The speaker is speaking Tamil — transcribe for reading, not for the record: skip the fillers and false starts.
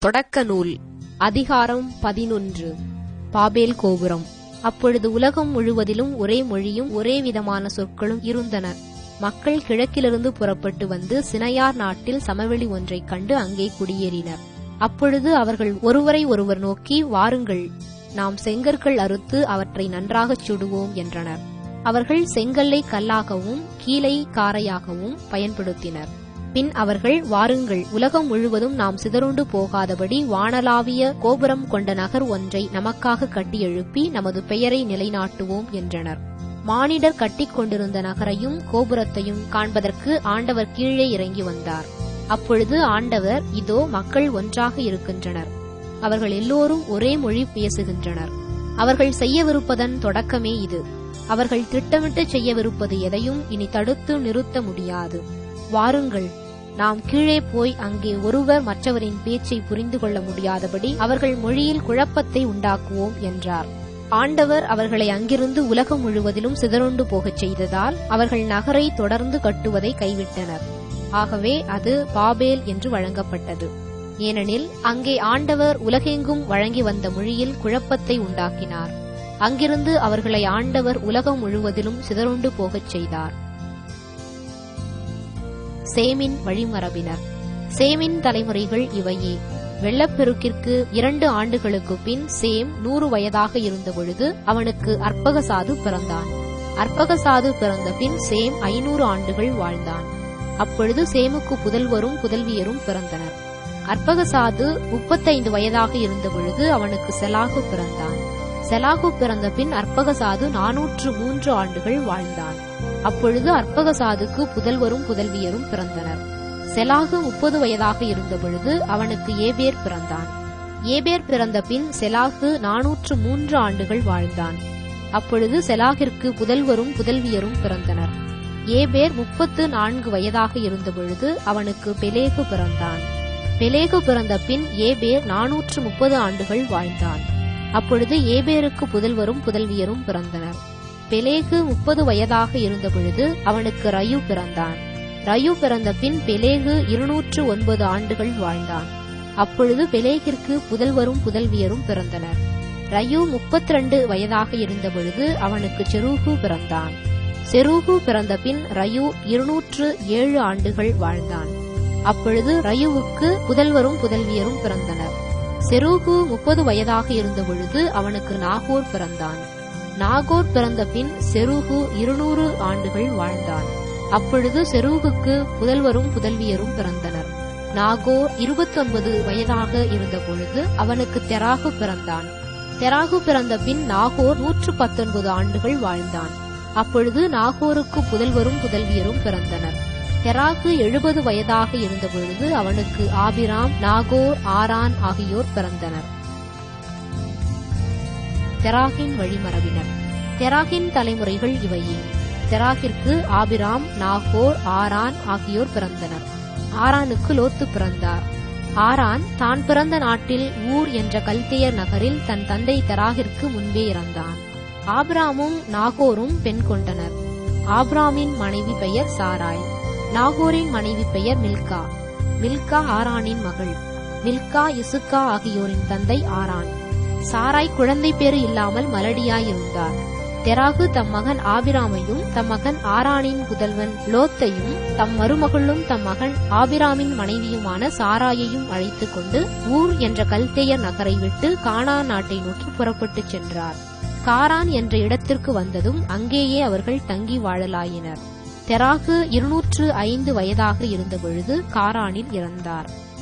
தொடக்க நூல் அதிகாரம் 11. பாபேல் கோபுரம். அப்பொழுது உலகம் முழுவதிலும் ஒரே மொழியும் ஒரே விதமான சொற்களும் இருந்தன. மக்கள் கிழக்கிலிருந்து புறப்பட்டு வந்து சினையார் நாட்டில் சமவெளி ஒன்றைக் கண்டு அங்கே குடியேறினர். அப்பொழுது அவர்கள் ஒருவரை ஒருவர் நோக்கி, வாருங்கள், நாம் செங்கற்கள் அறுத்து அவற்றை நன்றாகச் சுடுவோம் என்றனர். அவர்கள் செங்கல்லை கல்லாகவும் கீலை காரையாகவும் பயன்படுத்தினர். பின் அவர்கள், வாருங்கள், உலகம் முழுவதும் நாம் சிதறுண்டு போகாதபடி வானளாவிய கோபுரம் கொண்ட நகர் ஒன்றை நமக்காக கட்டி எழுப்பி நமது பெயரை நிலைநாட்டுவோம் என்றனர். மானிடர் கட்டிக் கொண்டிருந்த நகரையும் கோபுரத்தையும் காண்பதற்கு ஆண்டவர் கீழே இறங்கி வந்தார். அப்பொழுது ஆண்டவர், இதோ மக்கள் ஒன்றாக இருக்கின்றனர், அவர்கள் எல்லோரும் ஒரே மொழி பேசுகின்றனர். அவர்கள் செய்யவிருப்பதன் தொடக்கமே இது. அவர்கள் திட்டமிட்டு செய்யவிருப்பது எதையும் இனி தடுத்து நிறுத்த முடியாது. வாருங்கள், நாம் கீழே போய் அங்கே ஒருவர் மற்றவரின் பேச்சை புரிந்து கொள்ள முடியாதபடி அவர்கள் மொழியில் குழப்பத்தை உண்டாக்குவோம் என்றார். ஆண்டவர் அவர்களை அங்கிருந்து உலகம் முழுவதிலும் சிதறுண்டு போகச் செய்ததால் அவர்கள் நகரை தொடர்ந்து கட்டுவதை கைவிட்டனர். ஆகவே அது பாபேல் என்று வழங்கப்பட்டது. ஏனெனில் அங்கே ஆண்டவர் உலகெங்கும் வழங்கி வந்த மொழியில் குழப்பத்தை உண்டாக்கினார். அங்கிருந்து அவர்களை ஆண்டவர் உலகம் முழுவதிலும் சிதறுண்டு போகச் செய்தார். சேமின் வழிமரபினர். சேமின் தலைமுறைகள் இவையே. வெள்ளப்பெருக்கிற்கு 2 ஆண்டுகளுக்கு பின் சேம் 100 வயதாக இருந்தபொழுது அவனுக்கு அற்பகசாது பிறந்தான். அற்பகசாது பிறந்த பின் சேம் 500 ஆண்டுகள் வாழ்ந்தான். அப்பொழுது சேமுக்கு புதல்வரும் புதல்வியரும் பிறந்தனர். அற்பகசாது 35 வயதாக இருந்தபொழுது அவனுக்கு செலாகு பிறந்தான். செலாகு பிறந்த பின் அற்பகசாது 403 ஆண்டுகள் வாழ்ந்தான். அப்பொழுது அற்பகசாதுக்கு புதல்வரும் புதல்வியரும் பிறந்தனர். செலாகு 30 வயதாக இருந்தபொழுது அவனுக்கு ஏபேர் பிறந்தான். ஏபேர் பிறந்த பின் செலாகு 403 ஆண்டுகள் வாழ்ந்தான். அப்பொழுது செலாகிற்கு புதல்வரும் புதல்வியரும் பிறந்தனர். ஏபேர் 34 வயதாக இருந்தபொழுது அவனுக்கு பெலேகு பிறந்தான். பெலேகு பிறந்த பின் ஏபேர் 430 ஆண்டுகள் வாழ்ந்தான். அப்பொழுது ஏபேருக்கு புதல்வரும் புதல்வியரும் பிறந்தனர். பெலேகு 30 வயதாக இருந்தபொழுது அவனுக்கு ரயு பிறந்தான். ரயு பிறந்த பின் பெலேகு 209 ஆண்டுகள் வாழ்ந்தான். அப்பொழுது பெலேகிற்கு புதல்வரும் புதல்வியரும் பிறந்தனர். ரயு 32 வயதாக இருந்தபொழுது அவனுக்கு செரூகு பிறந்தான். செரூகு பிறந்த பின் ரயு 207 ஆண்டுகள் வாழ்ந்தான். அப்பொழுது ரயுவுக்கு புதல்வரும் புதல்வியரும் பிறந்தனர். செரூகு 30 வயதாக இருந்தபொழுது அவனுக்கு நாகோர் பிறந்தான். நாகோர் பிறந்த பின் செரூகு 200 ஆண்டுகள் வாழ்ந்தான். அப்பொழுது செரூகுக்கு புதல்வரும் புதல்வியரும் பிறந்தனர். நாகோர் 29 வயதாக இருந்தபொழுது அவனுக்கு தெராகு பிறந்தான். தெராகு பிறந்த பின் நாகோர் 119 ஆண்டுகள் வாழ்ந்தான். அப்பொழுது நாகோருக்கு புதல்வரும் புதல்வியரும் பிறந்தனர். தெராகு 70 வயதாக இருந்தபொழுது அவனுக்கு ஆபிராம், நாகோர், ஆரான் ஆகியோர் பிறந்தனர். தெராகின் வழிமரபினர். தெராகின் தலைமுறைகள் இவையே. தெராகிற்கு ஆபிராம், நாகோர், ஆரான் ஆகியோர் பிறந்தனர். ஆரானுக்கு லோத்து பிறந்தார். ஆரான் தான் பிறந்த நாட்டில் ஊர் என்ற கல்தேயர் நகரில் தன் தந்தை தெராகிற்கு முன்பே இறந்தான். ஆபிராமும் நாகோரும் பெண் கொண்டனர். ஆபிராமின் மனைவி பெயர் சாராய். நாகோரின் மனைவி பெயர் மில்கா. மில்கா ஆரானின் மகள். மில்கா இசுக்கா ஆகியோரின் தந்தை ஆரான். சாராய் குழந்தை பேறு இல்லாமல் மலடியாயிருந்தார். தெராகு தம் மகன் ஆபிராமையும் தம் மகன் ஆரானின் புதல்வன் லோத்தையும் தம் மருமகளும் தம் மகன் ஆபிராமின் மனைவியுமான சாராயையும் அழைத்துக் கொண்டு ஊர் என்ற கல்தேயர் நகரை விட்டு கானான் நாட்டை நோக்கி புறப்பட்டுச் சென்றார். காரான் என்ற இடத்திற்கு வந்ததும் அங்கேயே அவர்கள் தங்கி வாழலாயினர். தெராகு 205 வயதாக இருந்தபொழுது காரானில் இறந்தார்.